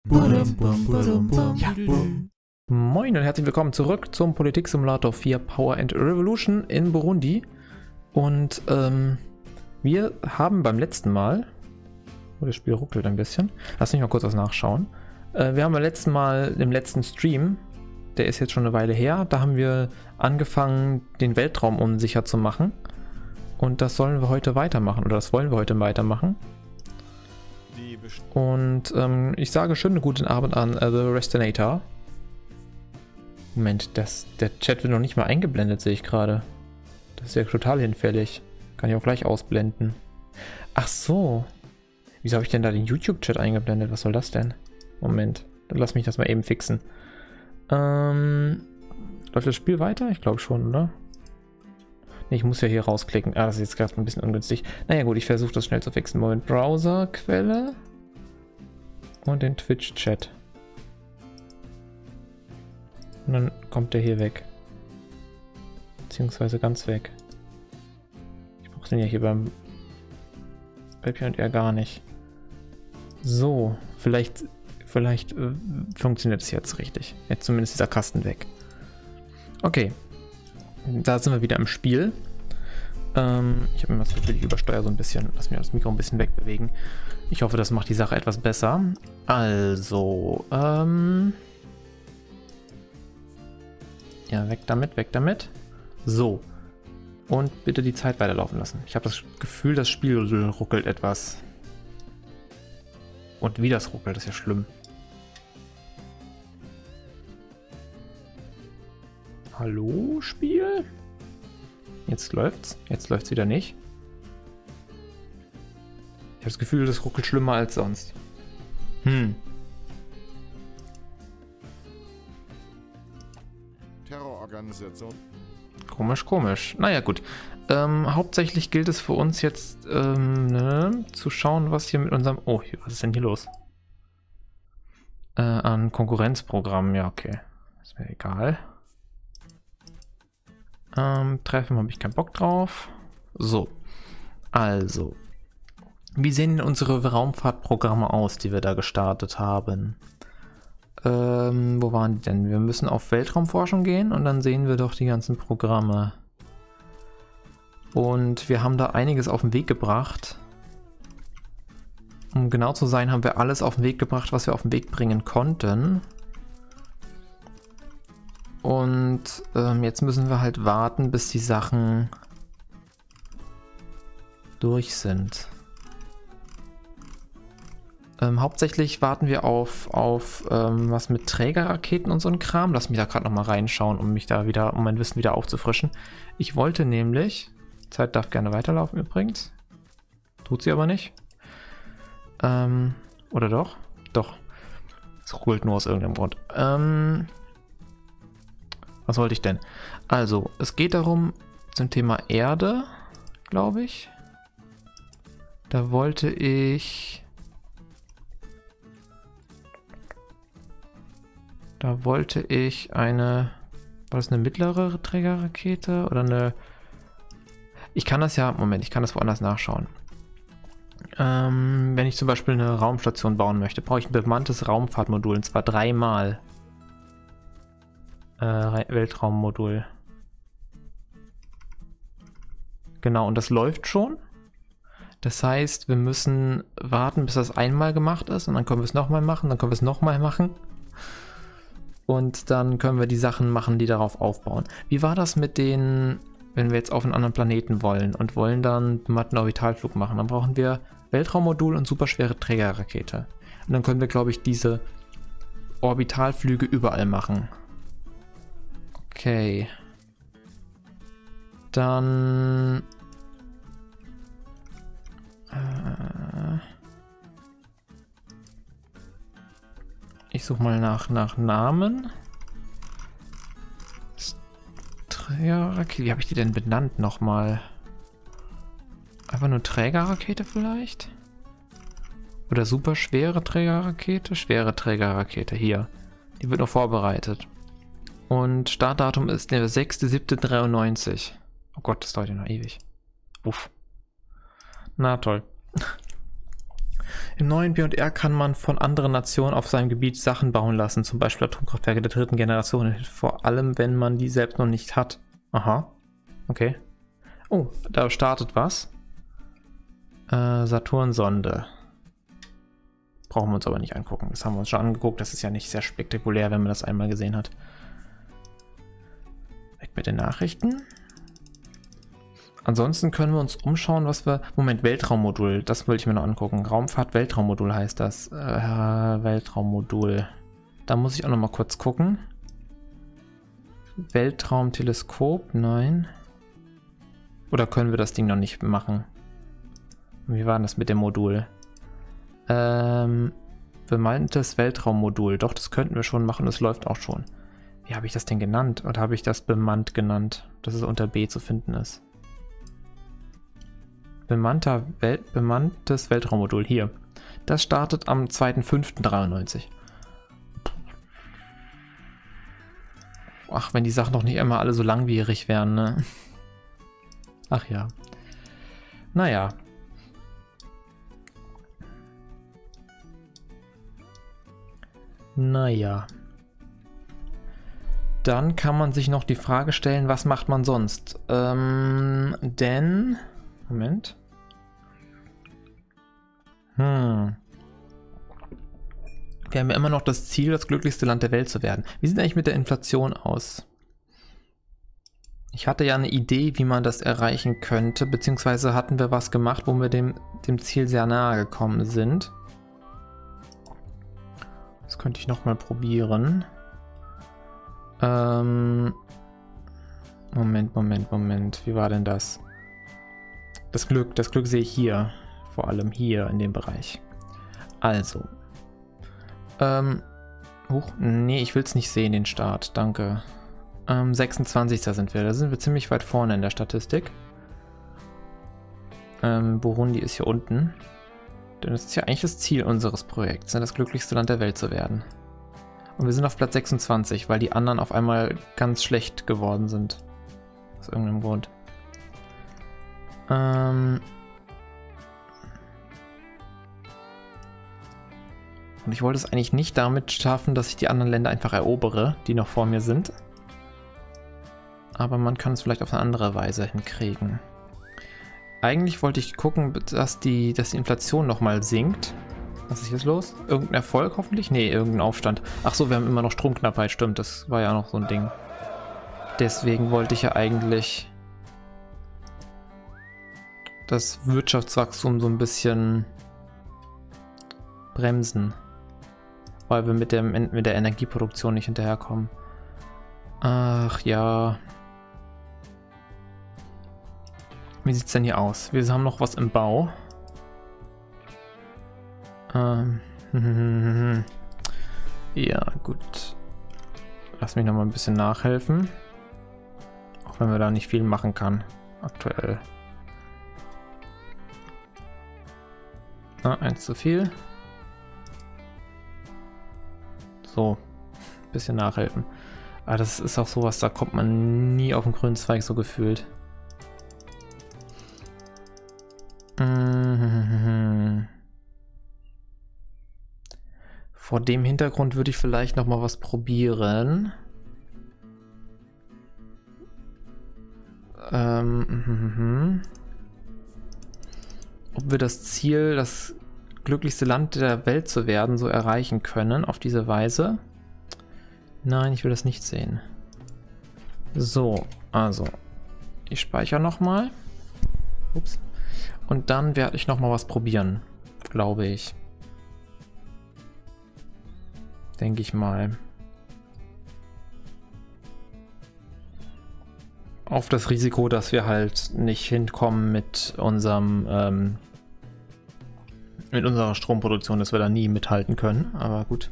Ja. Moin und herzlich willkommen zurück zum Politik-Simulator 4 Power and Revolution in Burundi. Und wir haben beim letzten Mal, oh, das Spiel ruckelt ein bisschen, lass mich mal kurz was nachschauen. Wir haben beim letzten Mal, im letzten Stream, der ist jetzt schon eine Weile her, da haben wir angefangen, den Weltraum unsicher zu machen. Und das sollen wir heute weitermachen, oder das wollen wir heute weitermachen. Und ich sage schönen guten Abend an The Restinator. Moment, der Chat wird noch nicht mal eingeblendet, sehe ich gerade. Das ist ja total hinfällig. Kann ich auch gleich ausblenden. Ach so. Wieso habe ich denn da den YouTube-Chat eingeblendet? Was soll das denn? Moment, dann lass mich das mal eben fixen. Läuft das Spiel weiter? Ich glaube schon, oder? Ne, ich muss ja hier rausklicken. Ah, das ist jetzt gerade ein bisschen ungünstig. Naja gut, ich versuche das schnell zu fixen. Moment, Browserquelle und den Twitch-Chat. Und dann kommt der hier weg. Beziehungsweise ganz weg. Ich brauche den ja hier beim Webcam und er gar nicht. So, vielleicht funktioniert es jetzt richtig. Jetzt zumindest dieser Kasten weg. Okay. Da sind wir wieder im Spiel. Ich habe mir das Gefühl, ich übersteuere so ein bisschen. Lass mich das Mikro ein bisschen wegbewegen. Ich hoffe, das macht die Sache etwas besser. Also, ja, weg damit, weg damit. So. Und bitte die Zeit weiterlaufen lassen. Ich habe das Gefühl, das Spiel ruckelt etwas. Und wie das ruckelt, ist ja schlimm. Hallo, Spiel? Jetzt läuft's. Jetzt läuft's wieder nicht. Ich habe das Gefühl, das ruckelt schlimmer als sonst. Terrororganisation. Komisch, komisch. Naja, gut. Hauptsächlich gilt es für uns jetzt zu schauen, was hier mit unserem... Oh, was ist denn hier los? An Konkurrenzprogrammen. Ja, okay. Ist mir egal. Treffen habe ich keinen Bock drauf. So. Also. Wie sehen denn unsere Raumfahrtprogramme aus, die wir da gestartet haben? Wo waren die denn? Wir müssen auf Weltraumforschung gehen und dann sehen wir doch die ganzen Programme. Und wir haben da einiges auf den Weg gebracht. Um genau zu sein, haben wir alles auf den Weg gebracht, was wir auf den Weg bringen konnten. Und jetzt müssen wir halt warten, bis die Sachen durch sind. Hauptsächlich warten wir auf was mit Trägerraketen und so ein Kram. Lass mich da gerade nochmal reinschauen, um mein Wissen wieder aufzufrischen. Ich wollte nämlich, Zeit darf gerne weiterlaufen übrigens. Tut sie aber nicht. Oder doch? Doch. Es ruckelt nur aus irgendeinem Grund. Was wollte ich denn? Also, es geht darum, zum Thema Erde, glaube ich. Da wollte ich... eine... War das eine mittlere Trägerrakete? Oder eine... Ich kann das ja... Moment, ich kann das woanders nachschauen. Wenn ich zum Beispiel eine Raumstation bauen möchte, brauche ich ein bemanntes Raumfahrtmodul. Und zwar 3-mal. Weltraummodul. Genau, und das läuft schon. Das heißt, wir müssen warten, bis das einmal gemacht ist und dann können wir es nochmal machen, dann können wir es nochmal machen. Und dann können wir die Sachen machen, die darauf aufbauen. Wie war das mit den, wenn wir jetzt auf einen anderen Planeten wollen und wollen dann einen Orbitalflug machen? Dann brauchen wir Weltraummodul und superschwere Trägerrakete. Und dann können wir, glaube ich, diese Orbitalflüge überall machen. Okay. Dann... ich suche mal nach Namen. Trägerrakete. Wie habe ich die denn benannt nochmal? Einfach nur Trägerrakete vielleicht? Oder superschwere Trägerrakete? Schwere Trägerrakete, hier. Die wird noch vorbereitet. Und Startdatum ist der 6.7.93. Oh Gott, das dauert ja noch ewig. Uff. Na toll. Im neuen B&R kann man von anderen Nationen auf seinem Gebiet Sachen bauen lassen, zum Beispiel Atomkraftwerke der 3. Generation, vor allem wenn man die selbst noch nicht hat. Aha, okay. Oh, da startet was. Saturn-Sonde. Brauchen wir uns aber nicht angucken. Das haben wir uns schon angeguckt. Das ist ja nicht sehr spektakulär, wenn man das einmal gesehen hat. Weg mit den Nachrichten. Ansonsten können wir uns umschauen, was wir... Moment, Weltraummodul. Das wollte ich mir noch angucken. Raumfahrt-Weltraummodul heißt das. Weltraummodul. Da muss ich auch noch mal kurz gucken. Weltraumteleskop? Nein. Oder können wir das Ding noch nicht machen? Wie war denn das mit dem Modul? Bemanntes Weltraummodul. Doch, das könnten wir schon machen. Das läuft auch schon. Wie habe ich das denn genannt? Oder habe ich das bemannt genannt? Dass es unter B zu finden ist. Bemanntes Weltraummodul. Hier. Das startet am 2.5.93. Ach, wenn die Sachen doch nicht immer alle so langwierig wären, ne? Ach ja. Naja. Naja. Dann kann man sich noch die Frage stellen, was macht man sonst? Denn... Moment. Wir haben ja immer noch das Ziel, das glücklichste Land der Welt zu werden. Wie sieht eigentlich mit der Inflation aus? Ich hatte ja eine Idee, wie man das erreichen könnte, beziehungsweise hatten wir was gemacht, wo wir dem Ziel sehr nahe gekommen sind. Das könnte ich nochmal probieren. Moment. Wie war denn das? Das Glück sehe ich hier. Vor allem hier in dem Bereich. Also. Nee, ich will es nicht sehen, den Start. Danke. 26. sind wir. Da sind wir ziemlich weit vorne in der Statistik. Burundi ist hier unten. Denn das ist ja eigentlich das Ziel unseres Projekts, das glücklichste Land der Welt zu werden. Und wir sind auf Platz 26, weil die anderen auf einmal ganz schlecht geworden sind. Aus irgendeinem Grund. Und ich wollte es eigentlich nicht damit schaffen, dass ich die anderen Länder einfach erobere, die noch vor mir sind. Aber man kann es vielleicht auf eine andere Weise hinkriegen. Eigentlich wollte ich gucken, dass die Inflation nochmal sinkt. Was ist jetzt los? Irgendein Erfolg hoffentlich? Nee, irgendein Aufstand. Ach so, wir haben immer noch Stromknappheit, stimmt. Das war ja noch so ein Ding. Deswegen wollte ich ja eigentlich das Wirtschaftswachstum so ein bisschen bremsen. Weil wir mit der Energieproduktion nicht hinterherkommen. Ach ja. Wie sieht es denn hier aus? Wir haben noch was im Bau. Ja, gut. Lass mich noch mal ein bisschen nachhelfen. Auch wenn wir da nicht viel machen kann. Aktuell. Eins zu viel. So. Ein bisschen nachhelfen. Aber das ist auch sowas, da kommt man nie auf den grünen Zweig so gefühlt. Vor dem Hintergrund würde ich vielleicht noch mal was probieren. Ob wir das Ziel, das glücklichste Land der Welt zu werden, so erreichen können auf diese Weise. Nein, ich will das nicht sehen. So, also ich speichere noch mal. Ups. Und dann werde ich noch mal was probieren, glaube ich. Denke ich mal. Auf das Risiko, dass wir halt nicht hinkommen mit unserer Stromproduktion, dass wir da nie mithalten können. Aber gut.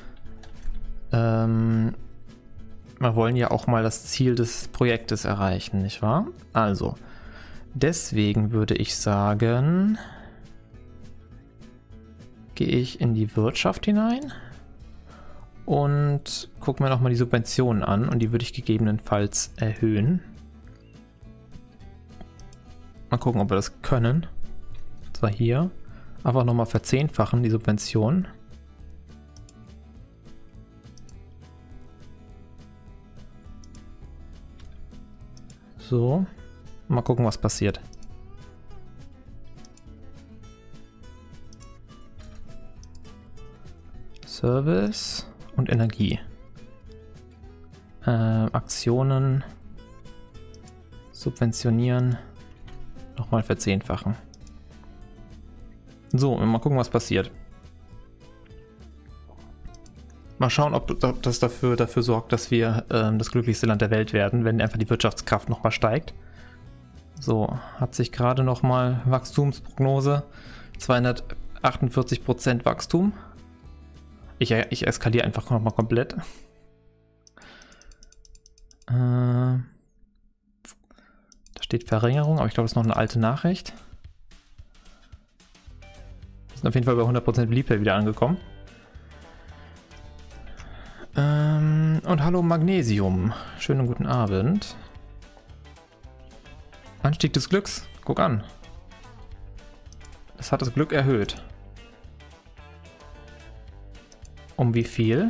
Wir wollen ja auch mal das Ziel des Projektes erreichen, nicht wahr? Also, deswegen würde ich sagen, gehe ich in die Wirtschaft hinein und gucke mir nochmal die Subventionen an und die würde ich gegebenenfalls erhöhen. Mal gucken, ob wir das können. Und zwar hier. Einfach nochmal verzehnfachen, die Subvention. So. Mal gucken, was passiert. Service und Energie. Aktionen. Subventionieren. Nochmal verzehnfachen. So, mal gucken, was passiert. Mal schauen, ob das dafür sorgt, dass wir das glücklichste Land der Welt werden, wenn einfach die Wirtschaftskraft nochmal steigt. So, hat sich gerade nochmal Wachstumsprognose. 248% Wachstum. Ich eskaliere einfach nochmal komplett. Da steht Verringerung, aber ich glaube, das ist noch eine alte Nachricht. Wir sind auf jeden Fall bei 100% Beliebtheit wieder angekommen. Und hallo Magnesium. Schönen guten Abend. Anstieg des Glücks. Guck an. Das hat das Glück erhöht. Um wie viel?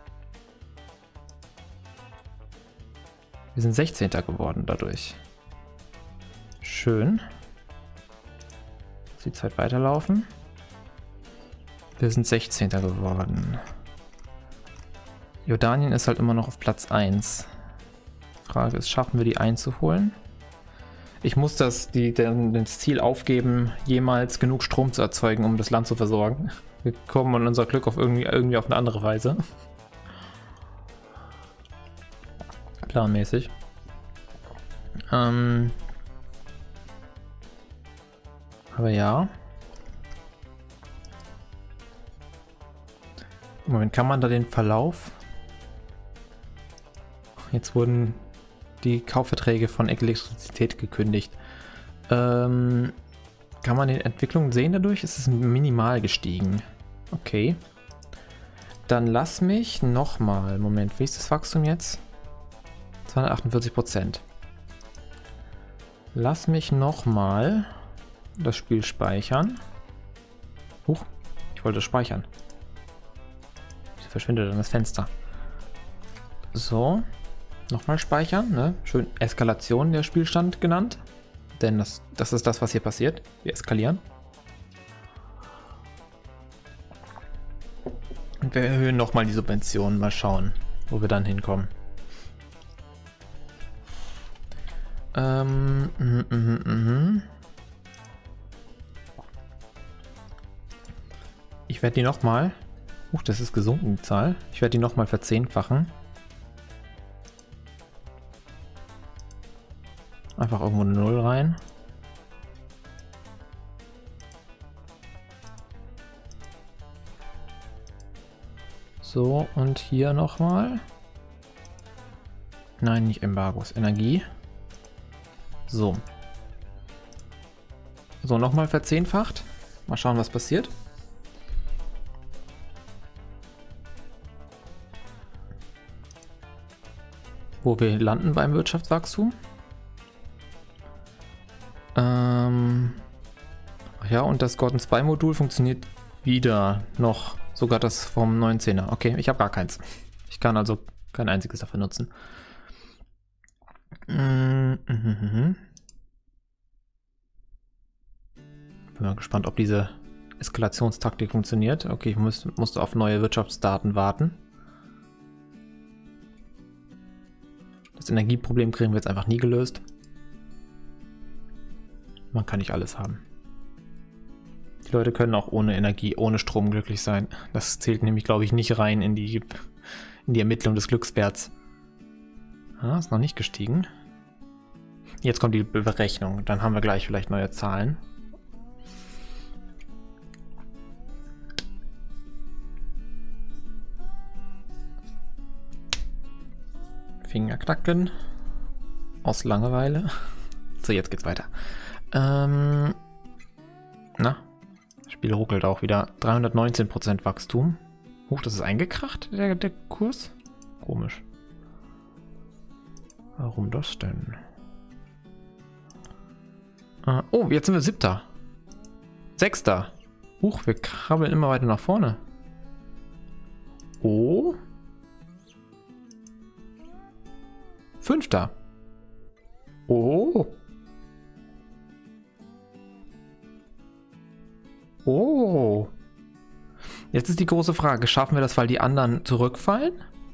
Wir sind 16. geworden dadurch. Schön. Die Zeit weiterlaufen. Wir sind 16. geworden. Jordanien ist halt immer noch auf Platz 1. Frage ist, schaffen wir die einzuholen? Ich muss das Ziel aufgeben, jemals genug Strom zu erzeugen, um das Land zu versorgen. Wir kommen an unser Glück auf irgendwie auf eine andere Weise. Planmäßig. Aber ja. Moment, kann man da den Verlauf? Jetzt wurden die Kaufverträge von Elektrizität gekündigt. Kann man die Entwicklung sehen dadurch? Es ist minimal gestiegen. Okay. Dann lass mich nochmal. Moment, wie ist das Wachstum jetzt? 248%. Lass mich nochmal das Spiel speichern. Huch, ich wollte speichern. Wieso verschwindet dann das Fenster? So. Nochmal speichern, ne? Schön Eskalation der Spielstand genannt. Denn das ist das, was hier passiert. Wir eskalieren. Und wir erhöhen nochmal die Subventionen. Mal schauen, wo wir dann hinkommen. Ich werde die nochmal... das ist gesunken, die Zahl. Ich werde die nochmal verzehnfachen. Einfach irgendwo eine 0 rein. So, und hier nochmal. Nein, nicht Embargos. Energie. So. So, nochmal verzehnfacht. Mal schauen, was passiert. Wo wir landen beim Wirtschaftswachstum. Ach ja, und das Gordon 2 Modul funktioniert wieder noch. Sogar das vom 19er. Okay, ich habe gar keins. Ich kann also kein einziges dafür nutzen. Bin mal gespannt, ob diese Eskalationstaktik funktioniert. Okay, ich musste auf neue Wirtschaftsdaten warten. Das Energieproblem kriegen wir jetzt einfach nie gelöst. Man kann nicht alles haben. Die Leute können auch ohne Energie, ohne Strom glücklich sein. Das zählt nämlich, glaube ich, nicht rein in die Ermittlung des Glückswerts. Ah, ist noch nicht gestiegen. Jetzt kommt die Berechnung. Dann haben wir gleich vielleicht neue Zahlen. Fingerknacken. Aus Langeweile. So, jetzt geht's weiter. Na? Das Spiel ruckelt auch wieder. 319% Wachstum. Huch, das ist eingekracht, der Kurs? Komisch. Warum das denn? Oh, jetzt sind wir 7. 6. Huch, wir krabbeln immer weiter nach vorne. Oh. 5. Oh. Oh. Jetzt ist die große Frage, schaffen wir das, weil die anderen zurückfallen?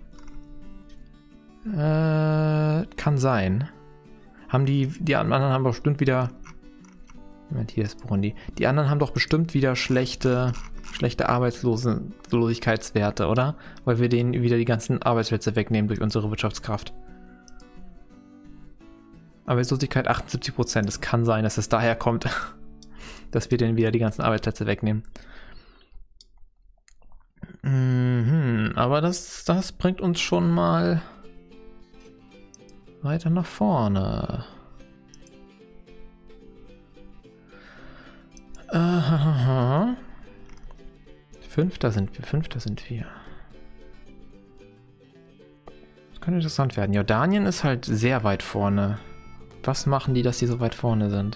Kann sein. Haben die anderen haben doch bestimmt wieder... Moment, hier ist Burundi. Die anderen haben doch bestimmt wieder schlechte Arbeitslosigkeitswerte, oder? Weil wir denen wieder die ganzen Arbeitsplätze wegnehmen durch unsere Wirtschaftskraft. Arbeitslosigkeit 78%. Es kann sein, dass es daher kommt, dass wir denen wieder die ganzen Arbeitsplätze wegnehmen. Aber das bringt uns schon mal weiter nach vorne. Fünfter sind wir. Das könnte interessant werden. Jordanien ist halt sehr weit vorne. Was machen die, dass die so weit vorne sind?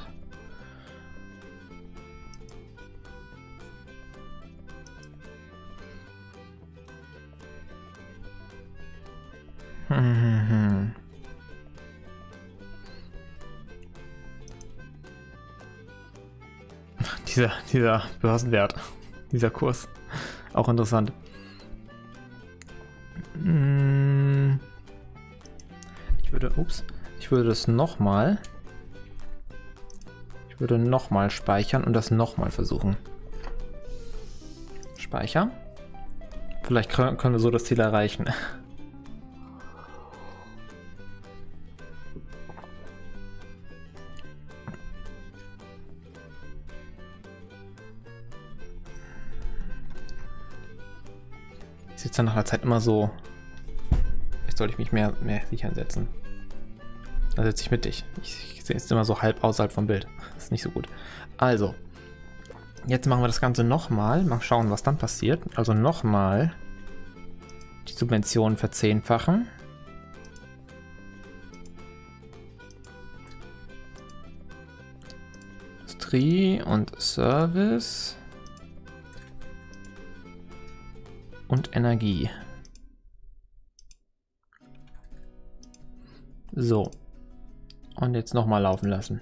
Dieser Börsenwert, dieser Kurs, auch interessant. Ich würde das nochmal speichern und das nochmal versuchen. Speichern. Vielleicht können wir so das Ziel erreichen. Ich sitze nach der Zeit immer so. Jetzt sollte ich mich mehr sicher setzen. Da sitze ich mit dich. Ich sehe jetzt immer so halb außerhalb vom Bild. Das ist nicht so gut. Also, jetzt machen wir das Ganze nochmal. Mal schauen, was dann passiert. Also nochmal die Subventionen verzehnfachen. Industrie und Service. Und Energie. So. Und jetzt nochmal laufen lassen.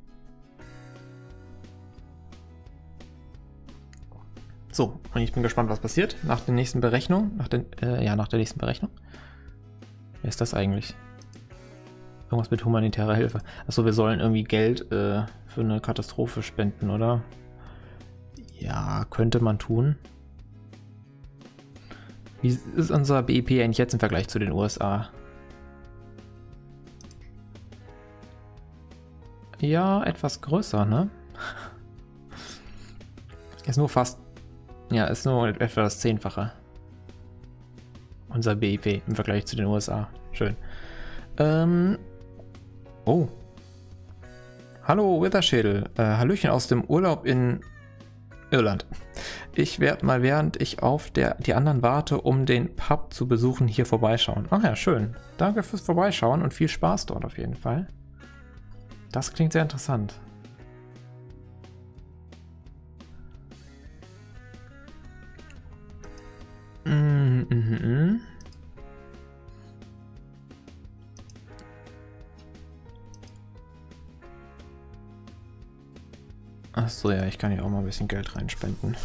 So, und ich bin gespannt, was passiert nach der nächsten Berechnung. Nach der nächsten Berechnung. Wer ist das eigentlich? Irgendwas mit humanitärer Hilfe. Achso, wir sollen irgendwie Geld für eine Katastrophe spenden, oder? Ja, könnte man tun. Wie ist unser BIP eigentlich jetzt im Vergleich zu den USA? Ja, etwas größer, ne? Ist nur fast... Ja, ist nur etwa das 10-fache. Unser BIP im Vergleich zu den USA. Schön. Oh. Hallo, Witherschädel. Hallöchen aus dem Urlaub in Irland. Ich werde mal, während ich auf die anderen warte, um den Pub zu besuchen, hier vorbeischauen. Ach ja, schön. Danke fürs Vorbeischauen und viel Spaß dort auf jeden Fall. Das klingt sehr interessant. Achso, ja, ich kann hier auch mal ein bisschen Geld reinspenden.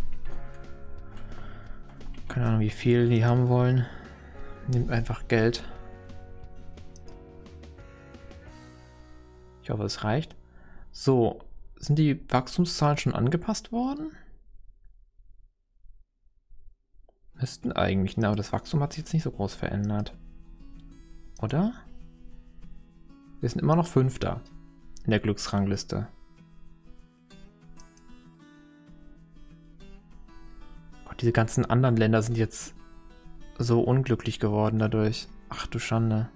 Keine Ahnung, wie viel die haben wollen. Nehmt einfach Geld. Ich hoffe, es reicht. So, sind die Wachstumszahlen schon angepasst worden? Müssten eigentlich, ne, aber das Wachstum hat sich jetzt nicht so groß verändert. Oder? Wir sind immer noch 5. in der Glücksrangliste. Gott, diese ganzen anderen Länder sind jetzt so unglücklich geworden dadurch. Ach du Schande.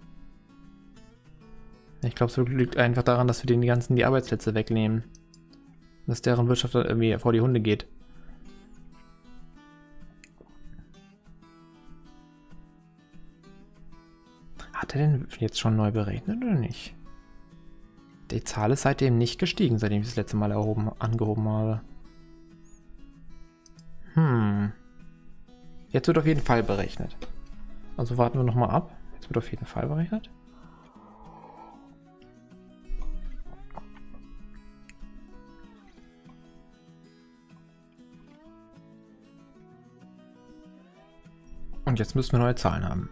Ich glaube, es liegt einfach daran, dass wir denen die Arbeitsplätze wegnehmen. Dass deren Wirtschaft dann irgendwie vor die Hunde geht. Hat er denn jetzt schon neu berechnet oder nicht? Die Zahl ist seitdem nicht gestiegen, seitdem ich das letzte Mal angehoben habe. Jetzt wird auf jeden Fall berechnet. Also warten wir nochmal ab. Jetzt wird auf jeden Fall berechnet. Und jetzt müssen wir neue Zahlen haben.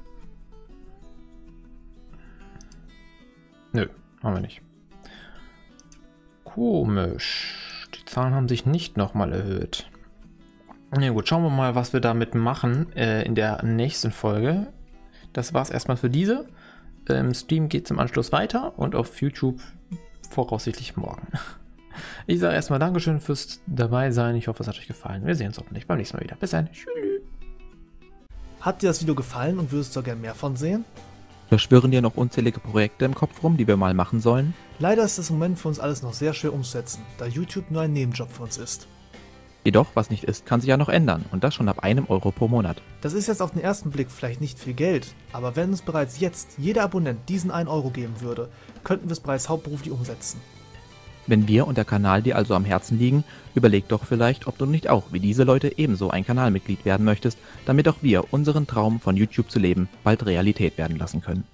Nö, haben wir nicht. Komisch. Die Zahlen haben sich nicht nochmal erhöht. Na gut, schauen wir mal, was wir damit machen in der nächsten Folge. Das war's erstmal für diese. Im Stream geht es im Anschluss weiter und auf YouTube voraussichtlich morgen. Ich sage erstmal Dankeschön fürs dabei sein. Ich hoffe, es hat euch gefallen. Wir sehen uns hoffentlich beim nächsten Mal wieder. Bis dann. Tschüss. Hat dir das Video gefallen und würdest du gerne mehr von sehen? Da schwirren dir noch unzählige Projekte im Kopf rum, die wir mal machen sollen? Leider ist es im Moment für uns alles noch sehr schwer umzusetzen, da YouTube nur ein Nebenjob für uns ist. Jedoch, was nicht ist, kann sich ja noch ändern und das schon ab einem Euro pro Monat. Das ist jetzt auf den ersten Blick vielleicht nicht viel Geld, aber wenn uns bereits jetzt jeder Abonnent diesen 1 Euro geben würde, könnten wir es bereits hauptberuflich umsetzen. Wenn wir und der Kanal dir also am Herzen liegen, überleg doch vielleicht, ob du nicht auch wie diese Leute ebenso ein Kanalmitglied werden möchtest, damit auch wir unseren Traum von YouTube zu leben bald Realität werden lassen können.